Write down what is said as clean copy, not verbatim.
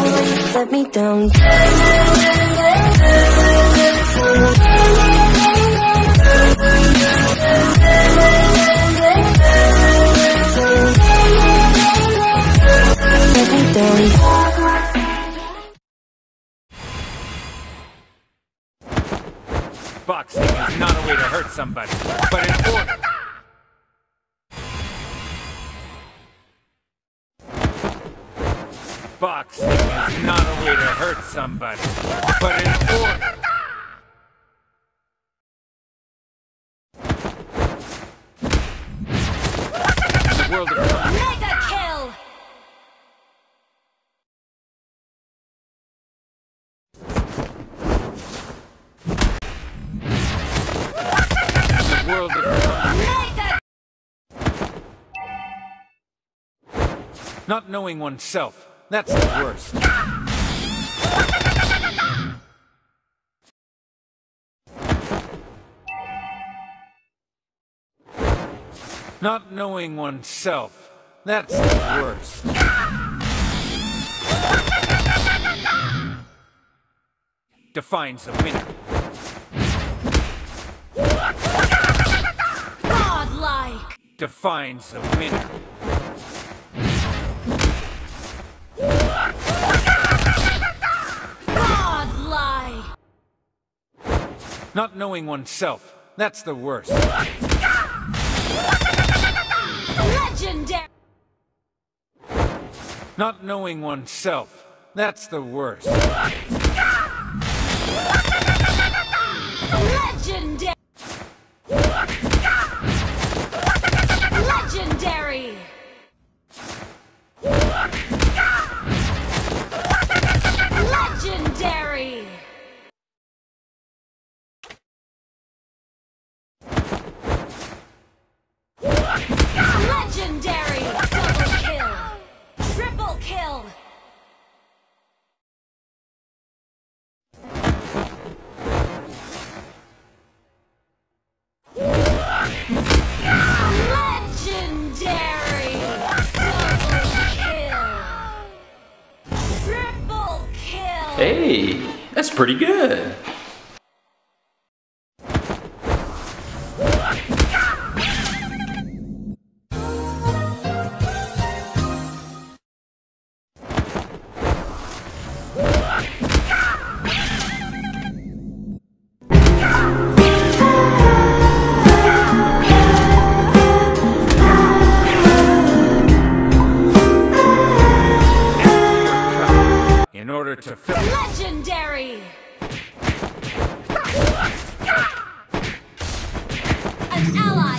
why you let me down. Let me down. Boxing is not a way to hurt somebody, but in order. Boxing is not a way to hurt somebody, but in order. In the world of mega kill. world of not knowing oneself, that's the worst. Not knowing oneself, that's the worst. Defines a winner. Godlike. Defines a winner. Godlike. Not knowing oneself, that's the worst. Legendary. Not knowing oneself, that's the worst. Legendary. Legendary. Legendary. Legendary. Double kill. Triple kill. Legendary. Double kill. Triple kill. Hey, that's pretty good. In order to fill Legendary. An ally